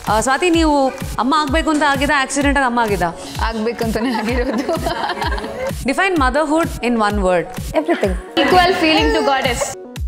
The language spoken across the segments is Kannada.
ಸ್ವಾತಿ ನೀವು ಅಮ್ಮ ಆಗಬೇಕು ಅಂತ ಆಗಿದ ಆಕ್ಸಿಡೆಂಟಾಗಿ ಅಮ್ಮ ಆಗಿದ ಆಗಬೇಕು ಅಂತಾನೆ ಆಗಿರೋದು. Define motherhood in one word. Everything. Equal feeling to goddess.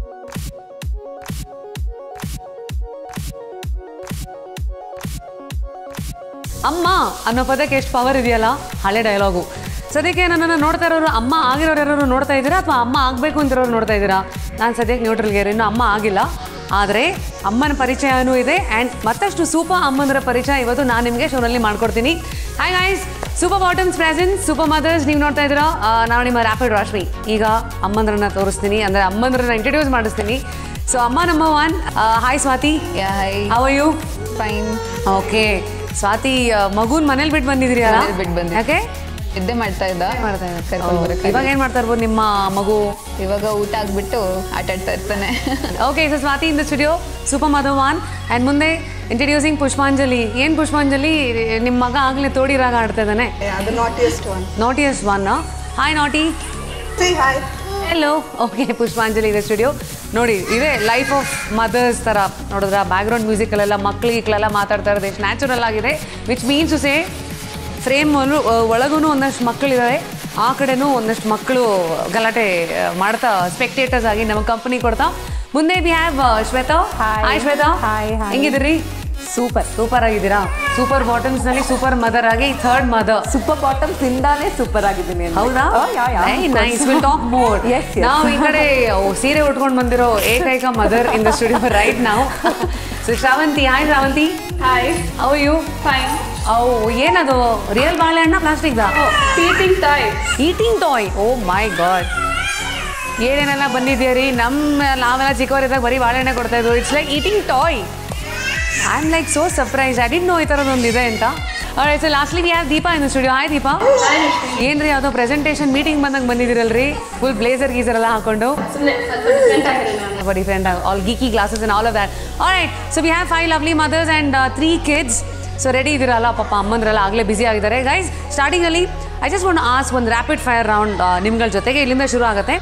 ಅಮ್ಮ ಅನ್ನೋ ಪದಕ್ಕೆ ಎಷ್ಟು ಪವರ್ ಇದೆಯಲ್ಲ, ಹಳೆ ಡೈಲಾಗು. ಸದ್ಯಕ್ಕೆ ನನ್ನನ್ನು ನೋಡ್ತಾ ಇರೋರು ಅಮ್ಮ ಆಗಿರೋರು ಯಾರು ನೋಡ್ತಾ ಇದ್ದೀರಾ ಅಥವಾ ಅಮ್ಮ ಆಗಬೇಕು ಅಂತಿರೋರು ನೋಡ್ತಾ ಇದ್ದೀರಾ? ನಾನು ಸದ್ಯಕ್ಕೆ ನ್ಯೂಟ್ರಲ್ಗೆ ಇನ್ನೂ ಅಮ್ಮ ಆಗಿಲ್ಲ, ಆದರೆ ಅಮ್ಮನ ಪರಿಚಯನೂ ಇದೆ ಆ್ಯಂಡ್ ಮತ್ತಷ್ಟು ಸೂಪರ್ ಅಮ್ಮಂದರ ಪರಿಚಯ ಇವತ್ತು ನಾನು ನಿಮಗೆ ಶೋನಲ್ಲಿ ಮಾಡ್ಕೊಡ್ತೀನಿ. Hi guys, super bottoms present super mothers ನೀವು ನೋಡ್ತಾ ಇದ್ದೀರಾ. ನಾವು ನಿಮ್ಮ ರ್ಯಾಪಿಡ್ ರಾಶ್ಮಿ. ಈಗ ಅಮ್ಮಂದ್ರನ್ನ ತೋರಿಸ್ತೀನಿ, ಅಂದರೆ ಅಮ್ಮಂದ್ರನ್ನ ಇಂಟ್ರಡ್ಯೂಸ್ ಮಾಡಿಸ್ತೀನಿ. ಸೊ ಅಮ್ಮ number 1. Hi Swathi. How are you? Fine. Okay Swathi, ಮಗುನ್ ಮನೇಲಿ ಬಿಟ್ಟು ಬಂದಿದ್ದೀರಿ ಅಲ್ಲ? ಬಿಟ್ಟು ಬಂದಿ. ಯಾಕೆ? ನಿದ್ದೆ ಮಾಡ್ತಾ ಇದ್ದ. ಇವಾಗ ಏನು ಮಾಡ್ತಾ ಇರ್ಬೋದು ನಿಮ್ಮ ಮಗು? ಇವಾಗ ಊಟ ಆಗ್ಬಿಟ್ಟು ಆಟ ಆಡ್ತಾ ಇರ್ತಾನೆ. Okay, so Swathi in the studio super mother 1 and ಮುಂದೆ ಇಂಟ್ರಡ್ಯೂಸಿಂಗ್ ಪುಷ್ಪಾಂಜಲಿ. ಏನು ಪುಷ್ಪಾಂಜಲಿ, ನಿಮ್ಮ ಮಗ ಆಗಲೇ ತೋಡಿ ರಾಗ ಆಡ್ತಾ ಇದ್ದಾನೆ. Naughtiest one. Hi naughty. Hello. Okay, Pushpanjali ಇದೆ ಸ್ಟುಡಿಯೋ. ನೋಡಿ, ಇದೇ ಲೈಫ್ ಆಫ್ ಮದರ್ಸ್ ಥರ ನೋಡಿದ್ರೆ ಬ್ಯಾಕ್ಗ್ರೌಂಡ್ ಮ್ಯೂಸಿಕಲ್ಲೆಲ್ಲ ಮಕ್ಕಳಿಗೆಲ್ಲ ಮಾತಾಡ್ತಾ ಇರೋದು ಎಷ್ಟು ನ್ಯಾಚುರಲ್ ಆಗಿದೆ. Which means to say frame ಒಳಗೂ ಒಂದಷ್ಟು ಮಕ್ಕಳಿದ್ದಾರೆ, ಆ ಕಡೆನೂ ಒಂದಷ್ಟು ಮಕ್ಕಳು ಗಲಾಟೆ ಮಾಡ್ತಾ ಸ್ಪೆಕ್ಟೇಟರ್ಸ್ ಆಗಿ ನಮ್ಮ ಕಂಪನಿ ಕೊಡ್ತಾ. ಮುಂದೆ we have Shweta. Hi Shweta. ಹೆಂಗಿದ್ದೀರಿ? ಸೂಪರ್ ಆಗಿದ್ದೀರಾ? ಸೂಪರ್ ಬಾಟಮ್ಸ್ನಲ್ಲಿ ಸೂಪರ್ ಮದರ್ ಆಗಿ ಥರ್ಡ್ ಮದರ್. ಸೂಪರ್ ಬಾಟಮ್ಸ್ ಇಂದಾನೇ ಸೂಪರ್ ಆಗಿದ್ದೀನಿ. ಹೌದಾ? Nice, will talk more. ನಾವು ಈ ಕಡೆ ಸೀರೆ ಉಟ್ಕೊಂಡು ಬಂದಿರೋ ಏಕೈಕ mother in the studio right ನಾವು. So Shravanthi. Hi Shravanthi. Hi. How you? Fine. ಅವು ಏನದು, ರಿಯಲ್ ಬಾಳೆಹಣ್ಣ ಪ್ಲಾಸ್ಟಿಕ್ದ? Eating toy. Eating toy. Oh my god, ಏನೇನೆಲ್ಲ ಬಂದಿದ್ದೀರಿ. ನಾವೆಲ್ಲ ಚಿಕ್ಕವರಿದ್ದಾಗ ಬರೀ ಬಾಳೆಹಣ್ಣೆ ಕೊಡ್ತಾ ಇದ್ವು. It's like eating toy. I am like so surprise. I didn't know ಈ ಥರದೊಂದು ಇದೆ ಅಂತ. Alright, so lastly we have Deepa in the studio. Hi Deepa. ಏನ್ರಿ ಯಾವುದೋ ಪ್ರೆಸೆಂಟೇಷನ್ ಮೀಟಿಂಗ್ ಬಂದಂಗೆ ಬಂದಿದ್ದೀರಲ್ರಿ, ಫುಲ್ ಬ್ಲೇಸರ್ ಗೀಸರ್ ಎಲ್ಲ ಹಾಕೊಂಡು? Different, all geeky glasses and all of that. Alright, so we have 5 lovely mothers and 3 kids. So ready ಇದ್ದೀರಲ್ಲ? ಪಾಪ ಅಮ್ಮಂದ್ರೆಲ್ಲ ಆಗಲೇ ಬ್ಯುಸಿ ಆಗಿದ್ದಾರೆ. ಗೈಸ್, ಸ್ಟಾರ್ಟಿಂಗಲ್ಲಿ ಐ ಜಸ್ಟ್ ವಾಂಟ್ ಆಸ್ಕ್ ಒಂದು ರ್ಯಾಪಿಡ್ ಫೈರ್ ರೌಂಡ್ ನಿಮ್ಗಳ ಜೊತೆಗೆ. ಇಲ್ಲಿಂದ ಶುರು ಆಗುತ್ತೆ.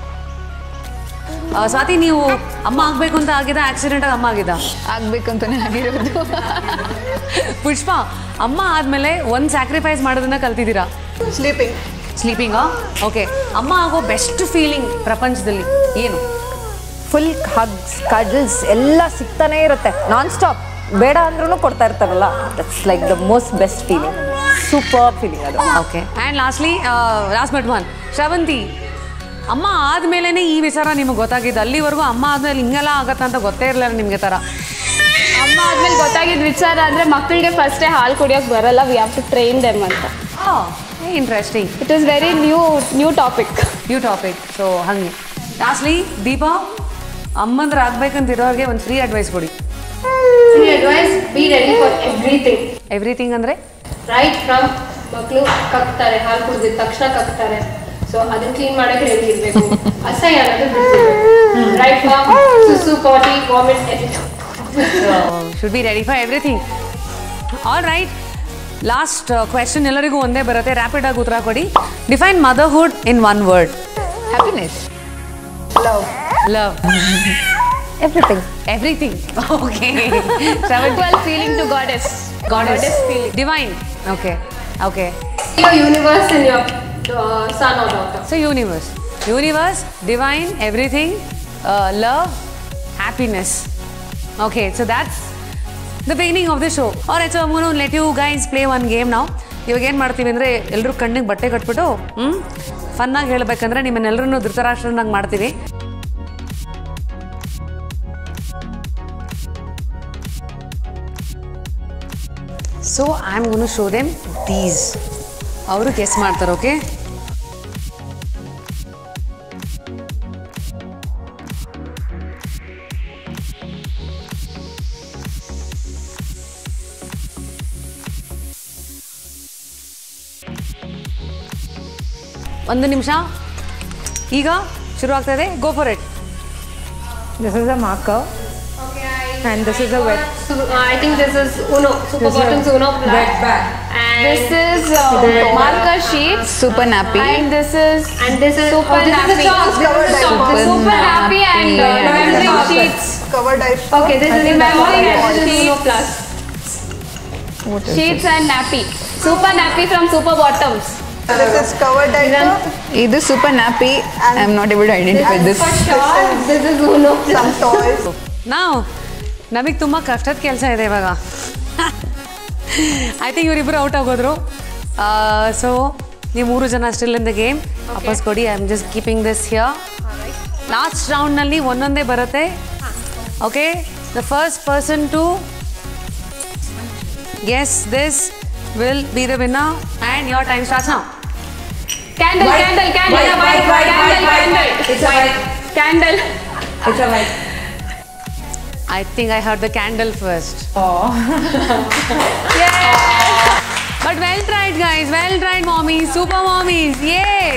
ಸ್ವಾತಿ, ನೀವು ಅಮ್ಮ ಆಗಬೇಕು ಅಂತ ಆಗಿದ ಆಕ್ಸಿಡೆಂಟಾಗಿ ಅಮ್ಮ ಆಗಿದ? ಆಗಬೇಕು ಅಂತಾನೆ ಆಗಿರೋದು. ಪುಷ್ಪ, ಅಮ್ಮ ಆದಮೇಲೆ ಒಂದು ಸ್ಯಾಕ್ರಿಫೈಸ್ ಮಾಡೋದನ್ನ ಕಲ್ತಿದ್ದೀರಾ? ಸ್ಲೀಪಿಂಗಾ? ಓಕೆ, ಅಮ್ಮ ಆಗೋ ಬೆಸ್ಟ್ ಫೀಲಿಂಗ್ ಪ್ರಪಂಚದಲ್ಲಿ ಏನು? ಫುಲ್ ಹಗ್ಸ್, ಕಡಲ್ಸ್ ಎಲ್ಲ ಸಿಗ್ತಾನೆ ಇರುತ್ತೆ ನಾನ್ ಸ್ಟಾಪ್. ಬೇಡ ಅಂದ್ರೂ ಕೊಡ್ತಾ ಇರ್ತಾರಲ್ಲ, that's like the most best feeling. Super feeling ಅದು. Okay, and last but one, Shravanthi, ಅಮ್ಮ ಆದಮೇಲೆ ಈ ವಿಚಾರ ನಿಮಗೆ ಗೊತ್ತಾಗಿದ್ದು? ಅಲ್ಲಿವರೆಗೂ ಅಮ್ಮ ಆದಮೇಲೆ ಹಿಂಗೆಲ್ಲ ಆಗತ್ತೆ ಅಂತ ಗೊತ್ತೇ ಇರಲಿಲ್ಲ ನಿಮಗೆ ಥರ? ಅಮ್ಮ ಆದ್ಮೇಲೆ ಗೊತ್ತಾಗಿದ್ದ ವಿಚಾರ ಅಂದರೆ ಮಕ್ಕಳಿಗೆ ಫಸ್ಟೇ ಹಾಲು ಕುಡಿಯೋಕೆ ಬರಲ್ಲ, we have to train them ಅಂತ. Interesting. It is very new topic. So ಹಾಗೆ. ಲಾಸ್ಟ್ಲಿ ದೀಪಾ, ಅಮ್ಮಂದ್ರೆ ಆಗ್ಬೇಕಂತಿರೋರಿಗೆ ಒಂದು ಫ್ರೀ ಅಡ್ವೈಸ್ ಕೊಡಿ. Free advice, be ready for everything. Everything ಅಂದ್ರೆ? Right from ಮಕ್ಕಳು ಕಕ್ತಾರೆ, ಹಾಲು ಕುಡಿದ ತಕ್ಷಣ ಕಕ್ತಾರೆ, ಸೊ ಅದನ್ನ ಕ್ಲೀನ್ ಮಾಡಕ್ಕೆ ರೆಡಿ ಇರಬೇಕು. ಅಸಹ್ಯ ಅನ್ನೋದು ಬಿಡ್ಬೇಕು. Right from ಸುಸು, potty, vomit, everything. So should be ready for everything. All right. Last question ಎಲ್ಲರಿಗೂ ಒಂದೇ ಬರುತ್ತೆ, ರ್ಯಾಪಿಡ್ ಆಗಿ ಉತ್ತರ ಕೊಡಿ. Define motherhood in one word. Happiness. Love. Everything. Okay. Equal feeling to goddess. Goddess feeling. Divine. Okay. Your universe and your son or daughter. So universe, divine, everything, love, happiness. Okay, so that's the beginning of the show. Alright, so I'm going to let you guys play one game now. ಇವಾಗ ಏನು ಮಾಡ್ತೀವಿ ಅಂದರೆ ಎಲ್ಲರೂ ಕಣ್ಣಿಗೆ ಬಟ್ಟೆ ಕಟ್ಬಿಟ್ಟು ಫನ್ನಾಗಿ ಹೇಳಬೇಕಂದ್ರೆ ನಿಮ್ಮನ್ನೆಲ್ಲರೂ ಧೃತರಾಷ್ಟ್ರನಾಗಿ ಮಾಡ್ತೀವಿ. So I'm going to show them these. ಅವರು ಗೆಸ್ ಮಾಡ್ತಾರೆ. ಓಕೆ, ಒಂದು ನಿಮಿಷ, ಈಗ ಶುರು ಆಗ್ತಾ ಇದೆ. Go for it. This is a marker. And this is a wet. I think this is Uno. Superbottoms Uno black. Wet bag. And This is marker sheets. Super nappy. And this is super nappy. super nappy and memory sheets. Cover diaper. Okay, this is memory Uno sheets. plus. Sheets and nappy. Super nappy from Superbottoms. This is cover diaper. This is super nappy. I am not able to identify this. For sure. This is Uno. Some toys. ನಾವು ನಮಗೆ ತುಂಬ ಕಷ್ಟದ ಕೆಲಸ ಇದೆ ಇವಾಗ. ಐ ಥಿಂಕ್ ಇವರಿಬ್ಬರು ಔಟ್ ಆಗೋದ್ರು. ಸೊ ನೀವು 3 ಜನ ಸ್ಟಿಲ್ ಇನ್ ದ ಗೇಮ್. ವಾಪಸ್ ಕೊಡಿ. I am just keeping this here. Last ರೌಂಡ್ನಲ್ಲಿ ಒಂದೊಂದೇ ಬರುತ್ತೆ. Okay, the first person to guess this will be the winner and your time starts now. Candle, White. candle, candle. White, white, white, Candle, white, candle. white. It's a white. Candle. It's a white. I think I heard the candle first. Oh. Yeah. But well tried, guys. Well tried, mommies. Super mommies. Yay.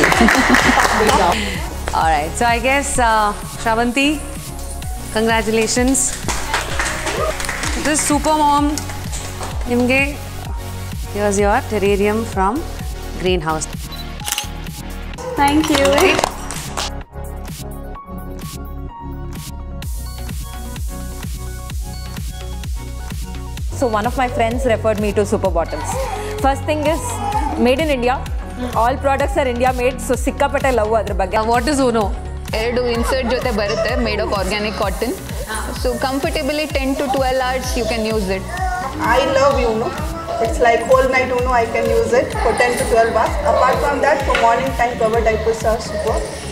All right. So I guess Shravanti, congratulations. This super mom. Nimge, here's your terrarium from greenhouse. Thank you. So one of my friends referred me to Superbottoms. First thing is made in India. All products are India made. So sikkapette love adra bagge. What is Uno? ಎರಡು ಇನ್ಸರ್ಟ್ ಜೊತೆ ಬರುತ್ತೆ, made of organic cotton. So comfortably 10 to 12 hours you can use it. I love Uno. It's like whole night Uno I can use it for 10 to 12 hours. Apart from that, for morning time cover diapers are super.